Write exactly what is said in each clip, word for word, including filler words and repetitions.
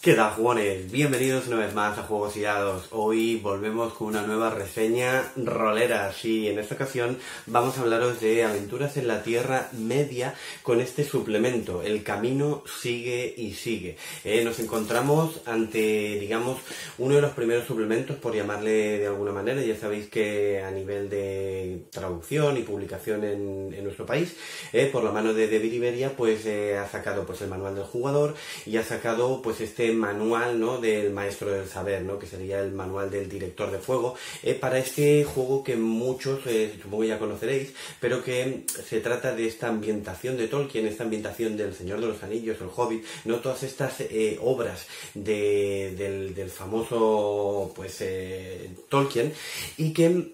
¿Qué tal, jugones? Bienvenidos una vez más a Juegos y Dados. Hoy volvemos con una nueva reseña rolera. Sí, en esta ocasión vamos a hablaros de aventuras en la Tierra Media con este suplemento, El Camino Sigue y Sigue. Eh, nos encontramos ante, digamos, uno de los primeros suplementos, por llamarle de alguna manera. Ya sabéis que a nivel de traducción y publicación en, en nuestro país, eh, por la mano de David Iberia, pues eh, ha sacado pues el manual del jugador y ha sacado pues este manual, ¿no?, del maestro del saber, ¿no?, que sería el manual del director de fuego, eh, para este juego que muchos eh, supongo ya conoceréis, pero que se trata de esta ambientación de Tolkien, esta ambientación del Señor de los Anillos, el Hobbit, no todas estas eh, obras de, del, del famoso pues eh, Tolkien, y que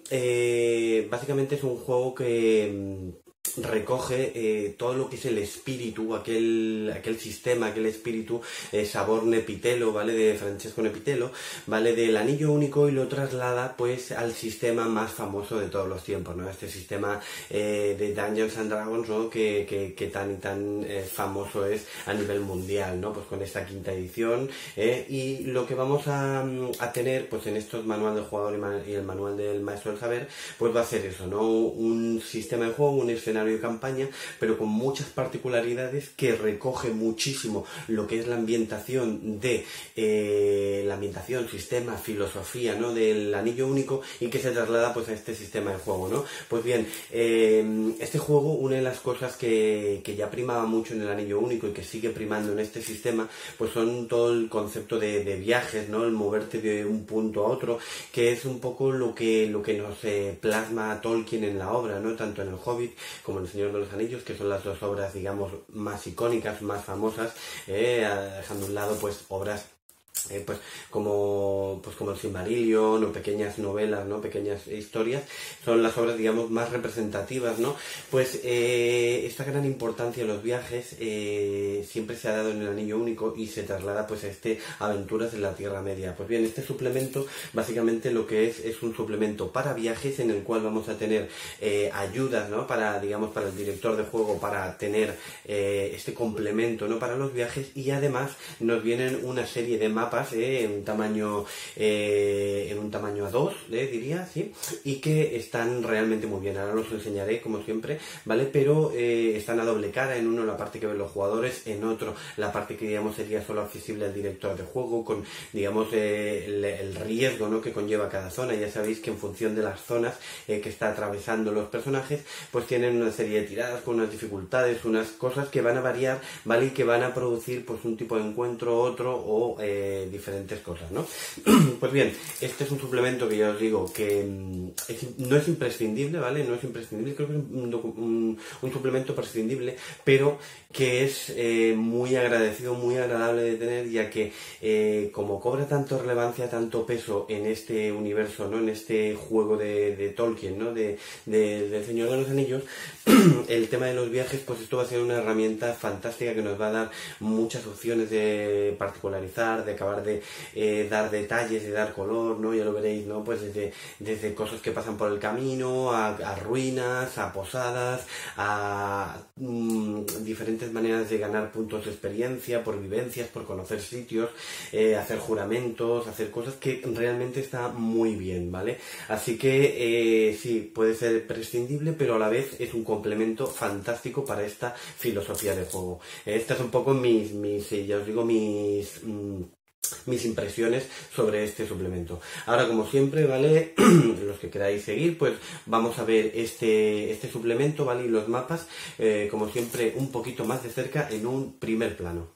eh, básicamente es un juego que recoge eh, todo lo que es el espíritu, aquel, aquel sistema, aquel espíritu, eh, sabor Nepitelo, ¿vale?, de Francesco Nepitelo, ¿vale?, del Anillo Único, y lo traslada pues al sistema más famoso de todos los tiempos, ¿no?, este sistema eh, de Dungeons and Dragons, ¿no?, que, que, que tan y tan eh, famoso es a nivel mundial, ¿no?, pues con esta quinta edición, eh, y lo que vamos a, a tener pues en estos manual del jugador y, man, y el manual del maestro del saber, pues va a ser eso, ¿no?, un sistema de juego, un escenario de campaña, pero con muchas particularidades, que recoge muchísimo lo que es la ambientación de eh, la ambientación, sistema, filosofía, ¿no?, del Anillo Único, y que se traslada pues a este sistema de juego, ¿no? Pues bien, eh, este juego, una de las cosas que, que ya primaba mucho en el Anillo Único y que sigue primando en este sistema, pues son todo el concepto de, de viajes, ¿no?, el moverte de un punto a otro, que es un poco lo que, lo que nos eh, plasma Tolkien en la obra, ¿no?, tanto en el Hobbit como El Señor de los Anillos, que son las dos obras, digamos, más icónicas, más famosas, eh, dejando a un lado pues obras Eh, pues como pues como el Silmarillion o pequeñas novelas, ¿no?, pequeñas historias, son las obras, digamos, más representativas, ¿no? Pues eh, esta gran importancia de los viajes eh, siempre se ha dado en el Anillo Único y se traslada pues a este Aventuras en la Tierra Media. Pues bien, este suplemento básicamente lo que es es un suplemento para viajes, en el cual vamos a tener eh, ayudas, ¿no?, para, digamos, para el director de juego, para tener eh, este complemento, ¿no?, para los viajes, y además nos vienen una serie de mapas Eh, en un tamaño eh, en un tamaño A dos, eh, diría, sí, y que están realmente muy bien. Ahora los enseñaré como siempre, ¿vale? Pero eh, están a doble cara, en uno la parte que ven los jugadores, en otro la parte que, digamos, sería solo accesible al director de juego, con, digamos, eh, el, el riesgo, ¿no?, que conlleva cada zona. Ya sabéis que en función de las zonas eh, que está atravesando los personajes, pues tienen una serie de tiradas con unas dificultades, unas cosas que van a variar, ¿vale?, y que van a producir pues un tipo de encuentro, otro, o eh, diferentes cosas, ¿no? Pues bien, este es un suplemento que ya os digo que es, no es imprescindible, ¿vale? No es imprescindible, creo que es un, un, un suplemento prescindible, pero que es eh, muy agradecido, muy agradable de tener, ya que eh, como cobra tanto relevancia, tanto peso en este universo, ¿no?, en este juego de, de Tolkien, ¿no?, de, de, del Señor de los Anillos, el tema de los viajes, pues esto va a ser una herramienta fantástica que nos va a dar muchas opciones de particularizar, de acabar de eh, dar detalles, de dar color, ¿no? Ya lo veréis, ¿no? Pues desde, desde cosas que pasan por el camino, a, a ruinas, a posadas, a mmm, diferentes maneras de ganar puntos de experiencia, por vivencias, por conocer sitios, eh, hacer juramentos, hacer cosas que realmente está muy bien, ¿vale? Así que eh, sí, puede ser prescindible, pero a la vez es un complemento fantástico para esta filosofía de juego. Estas son un poco mis, mis ya os digo, mis... Mmm, mis impresiones sobre este suplemento. Ahora, como siempre, ¿vale?, los que queráis seguir, pues vamos a ver este, este suplemento, ¿vale?, y los mapas, eh, como siempre, un poquito más de cerca, en un primer plano.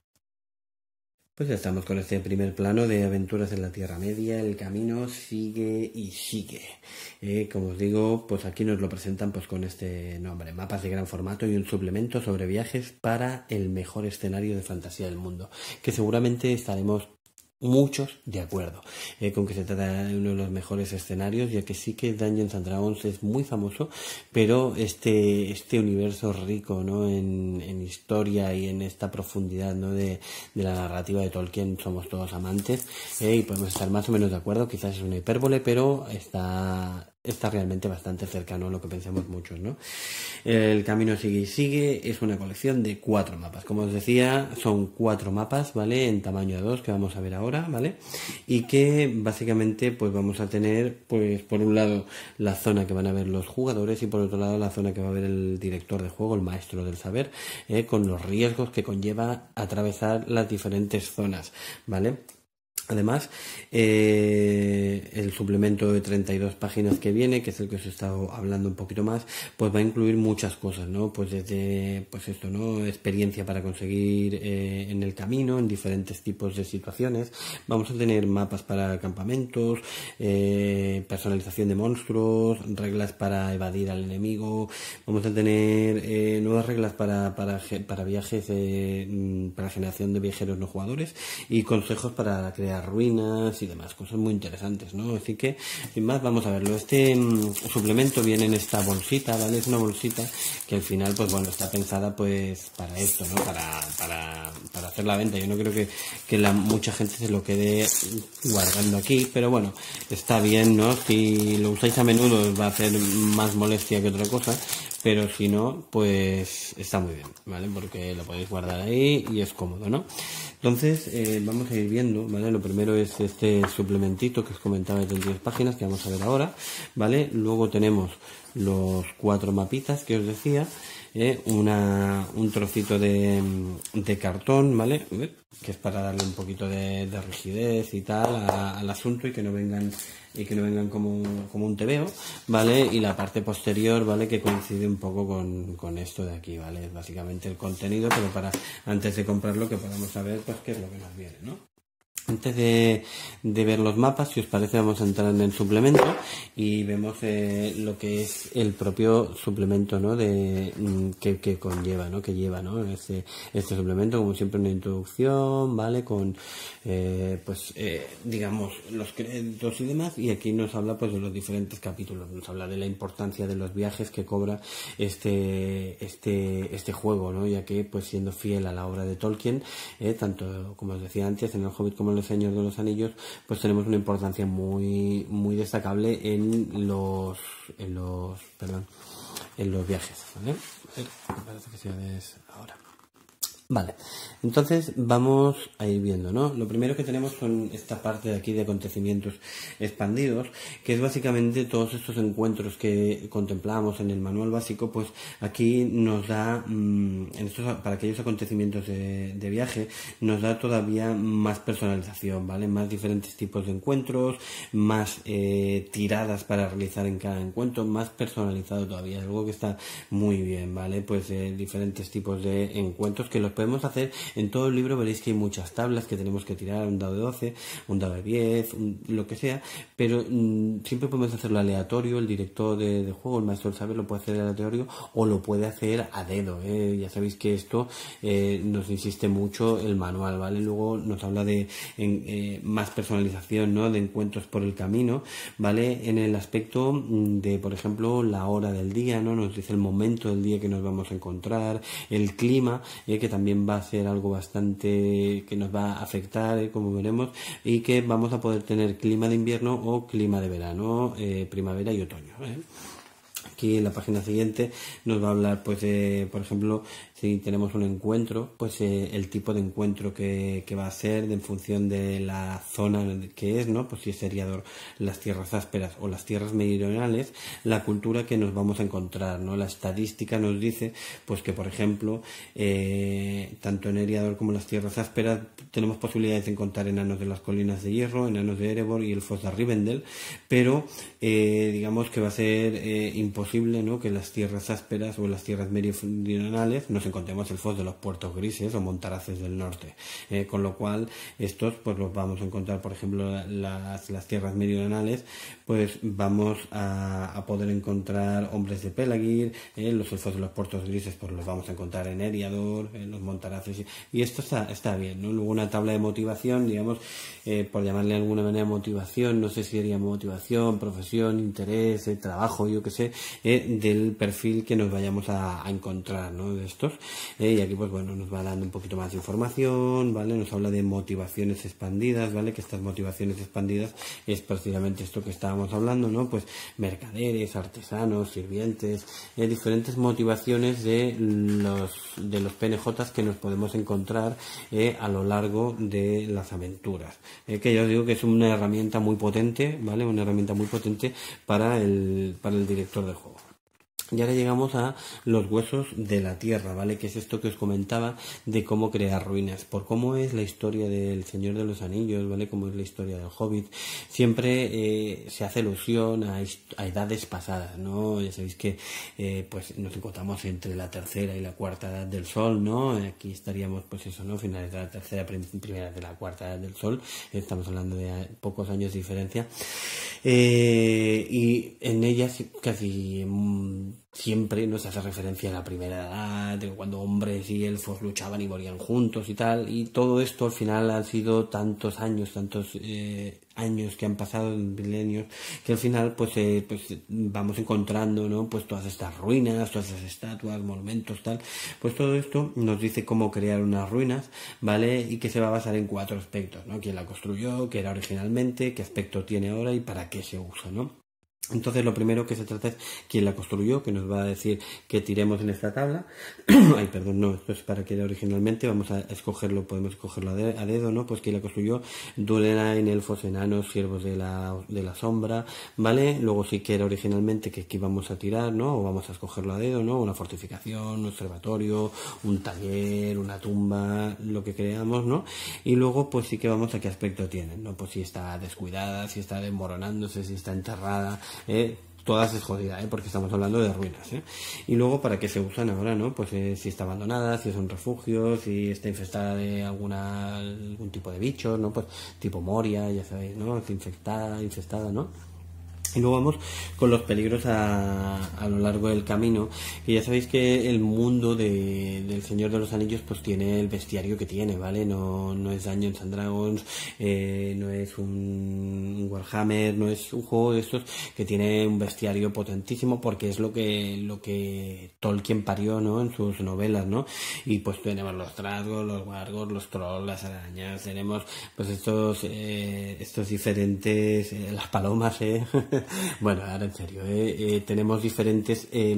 Pues ya estamos con este primer plano de Aventuras en la Tierra Media. El camino sigue y sigue. Eh, como os digo, pues aquí nos lo presentan pues con este nombre: mapas de gran formato y un suplemento sobre viajes para el mejor escenario de fantasía del mundo, que seguramente estaremos muchos de acuerdo eh, con que se trata de uno de los mejores escenarios, ya que sí que Dungeons and Dragons es muy famoso, pero este este universo rico, ¿no?, en, en historia y en esta profundidad, ¿no?, de, de la narrativa de Tolkien, somos todos amantes, eh, y podemos estar más o menos de acuerdo. Quizás es una hipérbole, pero está está realmente bastante cercano a lo que pensamos muchos, ¿no? El camino sigue y sigue, es una colección de cuatro mapas. Como os decía, son cuatro mapas, ¿vale? En tamaño A dos, que vamos a ver ahora, ¿vale? Y que básicamente pues vamos a tener, pues por un lado, la zona que van a ver los jugadores y por otro lado la zona que va a ver el director de juego, el maestro del saber, ¿eh? Con los riesgos que conlleva atravesar las diferentes zonas, ¿vale? Además, eh, el suplemento de treinta y dos páginas que viene, que es el que os he estado hablando un poquito más, pues va a incluir muchas cosas, ¿no? Pues desde, pues esto, ¿no? Experiencia para conseguir eh, en el camino, en diferentes tipos de situaciones. Vamos a tener mapas para campamentos, eh, personalización de monstruos, reglas para evadir al enemigo. Vamos a tener eh, nuevas reglas para, para, para viajes, eh, para generación de viajeros no jugadores y consejos para crear ruinas y demás, cosas muy interesantes, ¿no? Así que, sin más, vamos a verlo. Este mmm, suplemento viene en esta bolsita, ¿vale? Es una bolsita que al final, pues bueno, está pensada pues para esto, ¿no? Para, para, para hacer la venta. Yo no creo que, que la, mucha gente se lo quede guardando aquí, pero bueno, está bien, ¿no? Si lo usáis a menudo os va a hacer más molestia que otra cosa, pero si no, pues está muy bien, ¿vale? Porque lo podéis guardar ahí y es cómodo, ¿no? Entonces, eh, vamos a ir viendo, ¿vale? Lo primero es este suplementito que os comentaba de treinta y dos páginas, que vamos a ver ahora, ¿vale? Luego tenemos los cuatro mapitas que os decía, eh, una, un trocito de, de cartón, ¿vale? Que es para darle un poquito de, de rigidez y tal a, al asunto y que no vengan y que no vengan como, como un tebeo, ¿vale? Y la parte posterior, ¿vale? Que coincide un poco con, con esto de aquí, ¿vale? Es básicamente el contenido, pero para antes de comprarlo que podamos saber pues qué es lo que nos viene, ¿no? Antes de, de ver los mapas, si os parece, vamos a entrar en el suplemento y vemos eh, lo que es el propio suplemento, ¿no? De que, que conlleva, ¿no? Que lleva, ¿no? Este, este suplemento, como siempre, una introducción, ¿vale? Con, eh, pues, eh, digamos, los créditos y demás. Y aquí nos habla, pues, de los diferentes capítulos. Nos habla de la importancia de los viajes que cobra este, este, este juego, ¿no? Ya que, pues, siendo fiel a la obra de Tolkien, eh, tanto, como os decía antes, en el Hobbit como en los Señor de los Anillos, pues tenemos una importancia muy muy destacable en los en los perdón en los viajes, ¿vale? Me parece que se ves ahora. Vale, entonces vamos a ir viendo, ¿no? Lo primero que tenemos son esta parte de aquí de acontecimientos expandidos, que es básicamente todos estos encuentros que contemplamos en el manual básico, pues aquí nos da, mmm, en estos, para aquellos acontecimientos de, de viaje, nos da todavía más personalización, ¿vale? Más diferentes tipos de encuentros, más eh, tiradas para realizar en cada encuentro, más personalizado todavía, algo que está muy bien, ¿vale? Pues eh, diferentes tipos de encuentros que los podemos hacer en todo el libro. Veréis que hay muchas tablas que tenemos que tirar, un dado de doce, un dado de diez, un, lo que sea, pero mmm, siempre podemos hacerlo aleatorio. El director de, de juego, el maestro del saber, lo puede hacer aleatorio o lo puede hacer a dedo, ¿eh? Ya sabéis que esto eh, nos insiste mucho el manual, ¿vale? Luego nos habla de en, eh, más personalización, ¿no? De encuentros por el camino, ¿vale? En el aspecto de, por ejemplo, la hora del día, ¿no? Nos dice el momento del día que nos vamos a encontrar, el clima, eh, que también va a ser algo bastante que nos va a afectar, eh, como veremos, y que vamos a poder tener clima de invierno o clima de verano, eh, primavera y otoño, ¿eh? Aquí en la página siguiente nos va a hablar, pues, de, por ejemplo, si tenemos un encuentro, pues eh, el tipo de encuentro que, que va a ser en función de la zona que es, ¿no? Pues si es Eriador, las tierras ásperas o las tierras meridionales, la cultura que nos vamos a encontrar, ¿no? La estadística nos dice, pues que, por ejemplo, eh, tanto en Eriador como en las tierras ásperas tenemos posibilidades de encontrar enanos de las colinas de hierro, enanos de Erebor y elfos de Rivendell, pero eh, digamos que va a ser eh, imposible, ¿no? Que las tierras ásperas o las tierras meridionales nos encontremos elfos de los puertos grises o montaraces del norte, eh, con lo cual estos pues los vamos a encontrar, por ejemplo, las, las tierras meridionales, pues vamos a, a poder encontrar hombres de Pelagir, eh, los elfos de los puertos grises pues los vamos a encontrar en Eriador, en los montaraces, y, y esto está, está bien, ¿no? Luego una tabla de motivación, digamos, eh, por llamarle de alguna manera motivación, no sé si sería motivación, profesión, interés, eh, trabajo, yo qué sé, eh, del perfil que nos vayamos a, a encontrar, ¿no? De estos. eh, y aquí pues bueno, nos va dando un poquito más de información, ¿vale? Nos habla de motivaciones expandidas, ¿vale? Que estas motivaciones expandidas es precisamente esto que estábamos hablando, ¿no? Pues mercaderes, artesanos, sirvientes, eh, diferentes motivaciones de los de los P N Js que nos podemos encontrar eh, a lo largo de las aventuras, eh, que yo digo que es una herramienta muy potente, ¿vale? Una herramienta muy potente para el para el director del juego. Y ahora llegamos a los huesos de la tierra, ¿vale? Que es esto que os comentaba de cómo crear ruinas. Por cómo es la historia del Señor de los Anillos, ¿vale? Cómo es la historia del Hobbit. Siempre eh, se hace alusión a, a edades pasadas, ¿no? Ya sabéis que eh, pues nos encontramos entre la tercera y la cuarta edad del Sol, ¿no? Aquí estaríamos, pues eso, ¿no? Finales de la tercera, primera de la cuarta edad del Sol. Estamos hablando de pocos años de diferencia. Eh, y en ellas casi... Mmm, siempre nos hace referencia a la primera edad, de cuando hombres y elfos luchaban y morían juntos y tal, y todo esto al final han sido tantos años, tantos eh, años que han pasado en milenios, que al final pues, eh, pues vamos encontrando, ¿no? Pues todas estas ruinas, todas esas estatuas, monumentos, tal, pues todo esto nos dice cómo crear unas ruinas, ¿vale? Y que se va a basar en cuatro aspectos, ¿no? Quién la construyó, qué era originalmente, qué aspecto tiene ahora y para qué se usa, ¿no? Entonces lo primero que se trata es quién la construyó, que nos va a decir que tiremos en esta tabla. Ay, perdón, no, esto es para que era originalmente, vamos a escogerlo, podemos escogerlo a, de, a dedo, ¿no? Pues quién la construyó, Dúnedain, elfos, enanos, siervos de la, de la sombra, ¿vale? Luego sí que era originalmente que aquí vamos a tirar, ¿no? O vamos a escogerlo a dedo, ¿no? Una fortificación, un observatorio, un taller, una tumba, lo que creamos, ¿no? Y luego pues sí que vamos a qué aspecto tienen, ¿no? Pues si está descuidada, si está desmoronándose, si está enterrada, Eh, todas es jodida, ¿eh? Porque estamos hablando de ruinas, ¿eh? Y luego para qué se usan ahora, ¿no? Pues eh, si está abandonada, si es un refugio, si está infestada de alguna algún tipo de bichos, ¿no? Pues tipo Moria, ya sabéis, ¿no? Es infectada, infestada, ¿no? Y luego vamos con los peligros a, a lo largo del camino, que ya sabéis que el mundo de, del Señor de los Anillos pues tiene el bestiario que tiene, ¿vale? No, no es Dungeons and Dragons, eh, no es un Warhammer, no es un juego de estos que tiene un bestiario potentísimo, porque es lo que lo que Tolkien parió, ¿no? En sus novelas, ¿no? Y pues tenemos los trasgos, los wargos, los trolls, las arañas, tenemos pues estos eh, estos diferentes, eh, las palomas, ¿eh? Bueno, ahora en serio, ¿eh? Eh, tenemos diferentes eh,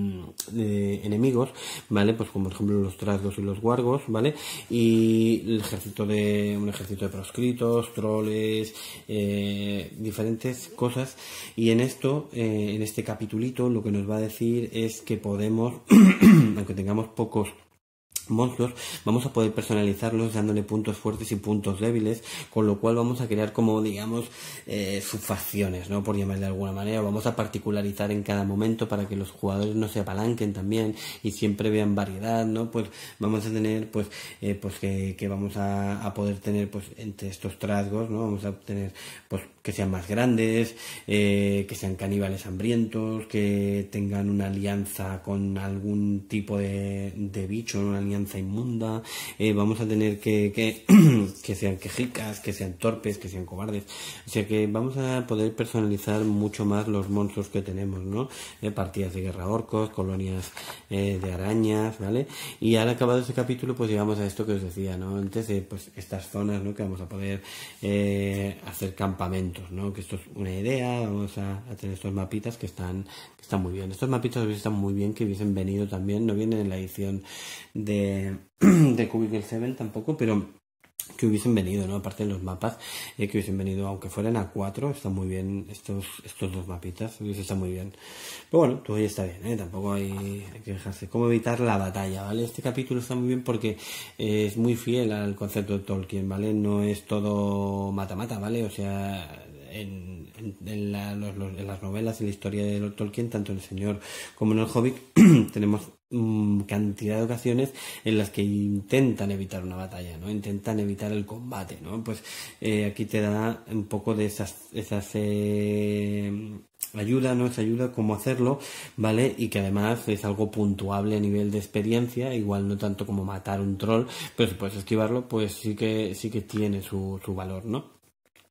eh, enemigos, ¿vale? Pues como por ejemplo los trasgos y los wargos, ¿vale? Y el ejército de un ejército de proscritos, troles, eh, diferentes cosas. Y en esto, eh, en este capitulito, lo que nos va a decir es que podemos, aunque tengamos pocos monstruos, vamos a poder personalizarlos dándole puntos fuertes y puntos débiles, con lo cual vamos a crear como digamos eh, subfacciones, ¿no? Por llamarle de alguna manera, vamos a particularizar en cada momento para que los jugadores no se apalanquen también y siempre vean variedad, ¿no? Pues vamos a tener pues eh, pues que, que vamos a, a poder tener pues entre estos trasgos, ¿no? Vamos a obtener pues que sean más grandes, eh, que sean caníbales hambrientos, que tengan una alianza con algún tipo de, de bicho, una alianza inmunda, eh, vamos a tener que, que, que sean quejicas, que sean torpes, que sean cobardes, o sea que vamos a poder personalizar mucho más los monstruos que tenemos, ¿no? Eh, partidas de guerra orcos, colonias eh, de arañas, ¿vale? Y al acabado ese capítulo pues llegamos a esto que os decía, ¿no? Antes, eh, pues estas zonas, ¿no? Que vamos a poder eh, hacer campamentos, ¿no? Que esto es una idea, vamos a, a tener estos mapitas que están, que están muy bien. Estos mapitas están muy bien, que hubiesen venido también, no vienen en la edición de de Cubicle siete tampoco, pero que hubiesen venido, ¿no? Aparte de los mapas, eh, que hubiesen venido, aunque fueran a cuatro, están muy bien estos estos dos mapitas, hubiese estado muy bien. Pero bueno, todo ya está bien, ¿eh? Tampoco hay, hay que dejarse. ¿Cómo evitar la batalla, ¿vale? Este capítulo está muy bien porque eh, es muy fiel al concepto de Tolkien, ¿vale? No es todo mata-mata, ¿vale? O sea, en, en, en, la, los, los, en las novelas y la historia de Tolkien, tanto en El Señor como en El Hobbit, tenemos mmm, cantidad de ocasiones en las que intentan evitar una batalla, ¿no? Intentan evitar el combate, ¿no? Pues eh, aquí te da un poco de esas, esas eh, ayuda, ¿no? Esa ayuda, cómo hacerlo, ¿vale? Y que además es algo puntuable a nivel de experiencia, igual no tanto como matar un troll, pero si puedes esquivarlo, pues sí que, sí que tiene su, su valor, ¿no?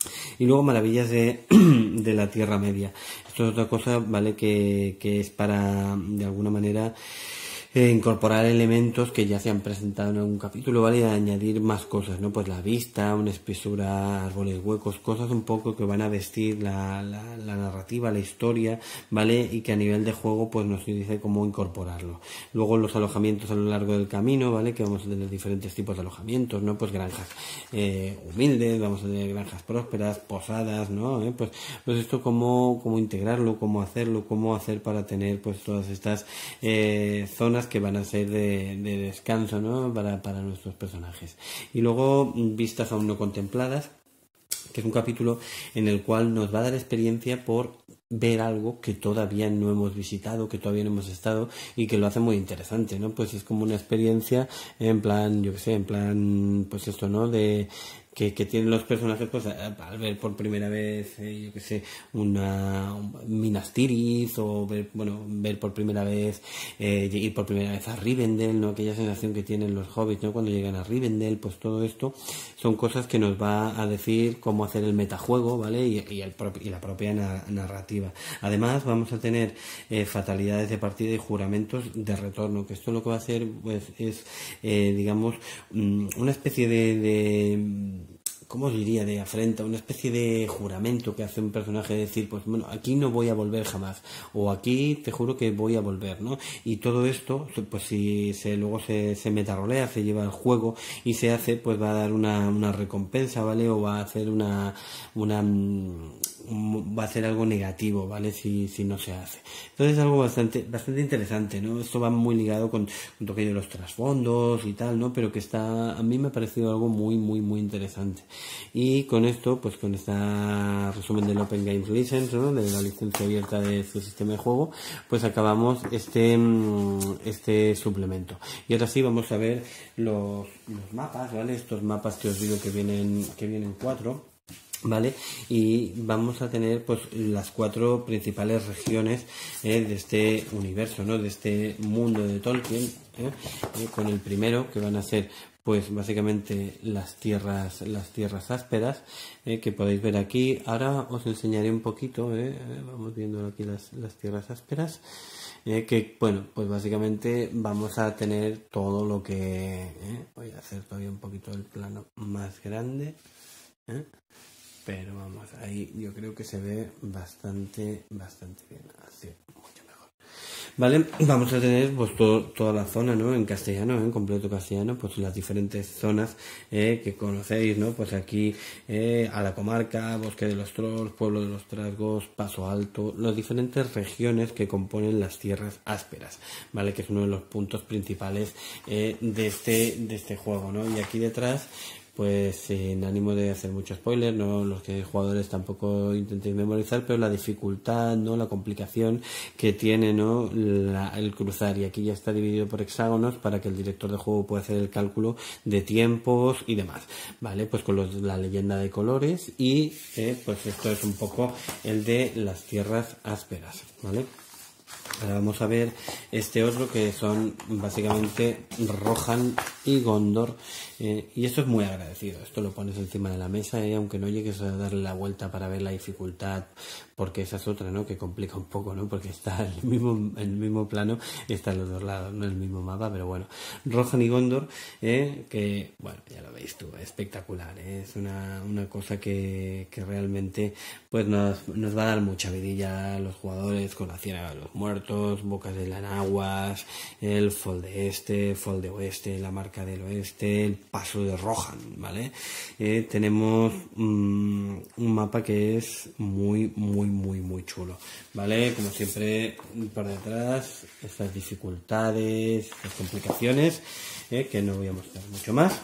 Y luego maravillas de, de la Tierra Media. Esto es otra cosa, ¿vale? Que, que es para, de alguna manera, eh, incorporar elementos que ya se han presentado en algún capítulo, ¿vale? Y añadir más cosas, ¿no? Pues la vista, una espesura, árboles huecos, cosas un poco que van a vestir la, la, la narrativa, la historia, ¿vale? Y que a nivel de juego pues nos dice cómo incorporarlo. Luego los alojamientos a lo largo del camino, ¿vale? Que vamos a tener diferentes tipos de alojamientos, ¿no? Pues granjas eh, humildes, vamos a tener granjas prósperas, posadas, ¿no? ¿Eh? Pues, pues esto cómo, cómo integrarlo, cómo hacerlo, cómo hacer para tener pues todas estas eh, zonas que van a ser de, de descanso, ¿no? Para, para nuestros personajes. Y luego vistas aún no contempladas, que es un capítulo en el cual nos va a dar experiencia por ver algo que todavía no hemos visitado, que todavía no hemos estado y que lo hace muy interesante, ¿no? Pues es como una experiencia en plan, yo qué sé, en plan, pues esto, ¿no? De que, que tienen los personajes, pues al ver por primera vez, eh, yo qué sé, una un Minas Tirith, o ver, bueno, ver por primera vez, eh, ir por primera vez a Rivendell, ¿no? Aquella sensación que tienen los hobbits, ¿no? Cuando llegan a Rivendell, pues todo esto son cosas que nos va a decir cómo hacer el metajuego, ¿vale? Y, y, el propio, y la propia na- narrativa. Además, vamos a tener eh, fatalidades de partida y juramentos de retorno, que esto lo que va a hacer, pues, es, eh, digamos, una especie de, de ¿cómo os diría? De afrenta, una especie de juramento que hace un personaje de decir, pues bueno, aquí no voy a volver jamás, o aquí te juro que voy a volver, ¿no? Y todo esto, pues si se, luego se, se metarolea, se lleva al juego y se hace, pues va a dar una, una recompensa, ¿vale? O va a hacer una, una, va a hacer algo negativo, ¿vale? Si, si no se hace. Entonces es algo bastante, bastante interesante, ¿no? Esto va muy ligado con un toque de los trasfondos y tal, ¿no? Pero que está, a mí me ha parecido algo muy, muy, muy interesante. Y con esto, pues con este resumen del Open Games License, ¿no? De la licencia abierta de su sistema de juego, pues acabamos este, este suplemento. Y ahora sí vamos a ver los, los mapas, ¿vale? Estos mapas que os digo que vienen, que vienen cuatro. ¿Vale? Y vamos a tener pues las cuatro principales regiones eh, de este universo, ¿no? De este mundo de Tolkien, ¿eh? Eh, con el primero, que van a ser pues básicamente las tierras las tierras ásperas, eh, que podéis ver aquí. Ahora os enseñaré un poquito, eh, vamos viendo aquí las, las tierras ásperas, eh, que bueno, pues básicamente vamos a tener todo lo que eh, voy a hacer todavía un poquito el plano más grande, ¿eh? Pero vamos, ahí yo creo que se ve bastante, bastante bien, así, mucho mejor. Vale, vamos a tener pues todo, toda la zona, ¿no? En castellano, ¿eh? En completo castellano, pues las diferentes zonas eh, que conocéis, ¿no? Pues aquí eh, a la comarca, Bosque de los Trolls, Pueblo de los Trasgos, Paso Alto, las diferentes regiones que componen las tierras ásperas, ¿vale? Que es uno de los puntos principales eh, de este, de este juego, ¿no? Y aquí detrás, pues sin ánimo de hacer mucho spoiler, no los que jugadores tampoco intentéis memorizar, pero la dificultad, no, la complicación que tiene, ¿no? La, el cruzar, y aquí ya está dividido por hexágonos para que el director de juego pueda hacer el cálculo de tiempos y demás, vale, pues con los, la leyenda de colores, y eh, pues esto es un poco el de las tierras ásperas, vale. Ahora vamos a ver este otro, que son básicamente Rohan y Gondor, eh, y esto es muy agradecido. Esto lo pones encima de la mesa, eh, aunque no llegues a darle la vuelta para ver la dificultad, porque esa es otra, ¿no? Que complica un poco, ¿no? Porque está en el mismo, en el mismo plano, está en los dos lados, no en el mismo mapa, pero bueno. Rohan y Gondor, eh, que, bueno, ya lo veis tú, espectacular, eh, es una, una cosa que, que realmente pues nos, nos va a dar mucha vidilla a los jugadores, con la Ciénaga de los Muertos, Bocas de Lanaguas, el Fol de Este, Fol de Oeste, la Marca del Oeste, el Paso de Rohan, ¿vale? Eh, tenemos mmm, un mapa que es muy, muy, muy, muy chulo, ¿vale? Como siempre, por detrás, estas dificultades, estas complicaciones, eh, que no voy a mostrar mucho más.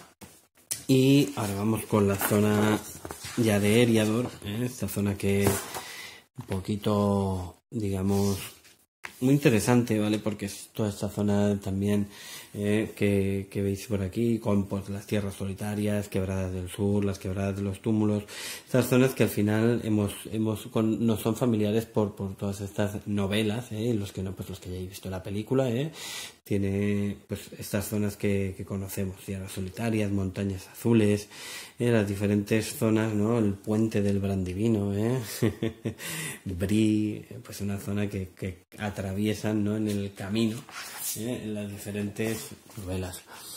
Y ahora vamos con la zona ya de Eriador, ¿eh? Esta zona que un poquito, digamos, muy interesante, ¿vale? Porque es toda esta zona también eh, que, que veis por aquí, con pues, las tierras solitarias, quebradas del sur, las quebradas de los túmulos, estas zonas que al final hemos, hemos con, nos son familiares por, por todas estas novelas, ¿eh? Los que no, pues los que ya hayáis visto la película, ¿eh? Tiene pues estas zonas que, que conocemos, tierras solitarias, montañas azules, eh, las diferentes zonas, ¿no? El puente del Brandivino, ¿eh? Bri, pues una zona que, que a atraviesan, ¿no?, en el camino, ¿eh?, en las diferentes novelas.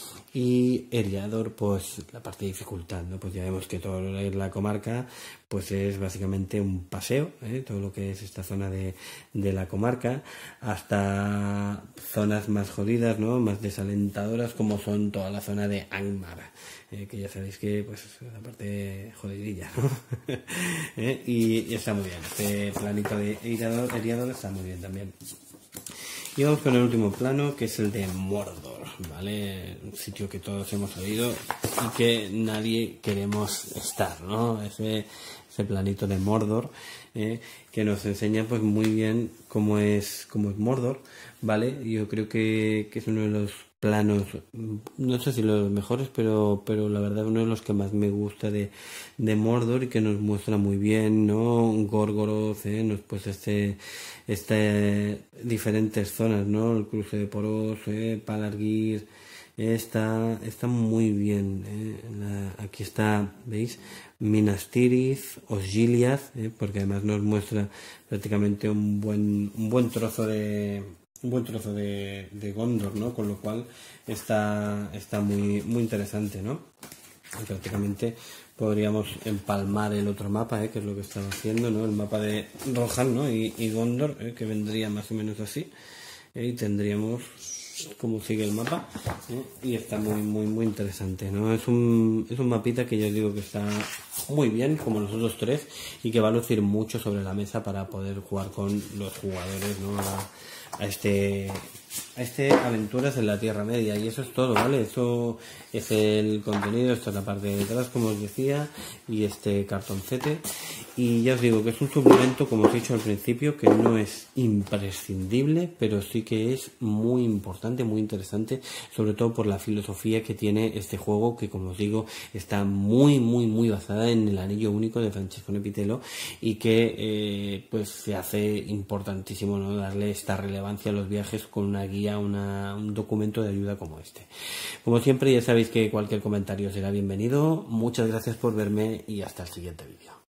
Y Eriador, pues la parte de dificultad, ¿no? Pues ya vemos que toda la comarca pues es básicamente un paseo, ¿eh? Todo lo que es esta zona de, de la comarca, hasta zonas más jodidas, ¿no?, más desalentadoras, como son toda la zona de Angmar, ¿eh?, que ya sabéis que pues es la parte jodidilla, ¿no? ¿Eh? y, y está muy bien, este planito de Eriador, Eriador está muy bien también. Y vamos con el último plano, que es el de Mordor, ¿vale? Un sitio que todos hemos oído y que nadie queremos estar, ¿no? Ese, ese planito de Mordor, eh, que nos enseña pues muy bien cómo es, cómo es Mordor, ¿vale? Yo creo que, que es uno de los planos, no sé si los mejores, pero, pero la verdad uno de los que más me gusta de, de Mordor, y que nos muestra muy bien, ¿no? Gorgoroth, ¿eh? Nos pues este, este diferentes zonas, ¿no? El cruce de Poros, ¿eh? Palargir, eh, está, está muy bien, ¿eh? La, aquí está, ¿veis? Minas Tirith, Osgiliath, ¿eh? Porque además nos muestra prácticamente un buen, un buen trozo de un buen trozo de, de Gondor, ¿no? Con lo cual está, está muy, muy interesante, ¿no? Y prácticamente podríamos empalmar el otro mapa, ¿eh?, que es lo que estaba haciendo, ¿no? El mapa de Rohan, ¿no?, y, y Gondor, ¿eh?, que vendría más o menos así, ¿eh? Y tendríamos cómo sigue el mapa, ¿eh? Y está muy, muy, muy interesante, ¿no? Es un, es un mapita que yo digo que está muy bien, como los otros tres, y que va a lucir mucho sobre la mesa para poder jugar con los jugadores, ¿no?, a, a este a este Aventuras en la Tierra Media. Y eso es todo, ¿vale? Eso es el contenido, esta es la parte de detrás, como os decía, y este cartoncete. Y ya os digo que es un suplemento, como os he dicho al principio, que no es imprescindible, pero sí que es muy importante, muy interesante, sobre todo por la filosofía que tiene este juego, que, como os digo, está muy, muy, muy basada en el Anillo Único de Francesco Nepitello, y que eh, pues se hace importantísimo, ¿no?, darle esta relevancia a los viajes con una guía, una, un documento de ayuda como este. Como siempre, ya sabéis que cualquier comentario será bienvenido. Muchas gracias por verme y hasta el siguiente vídeo.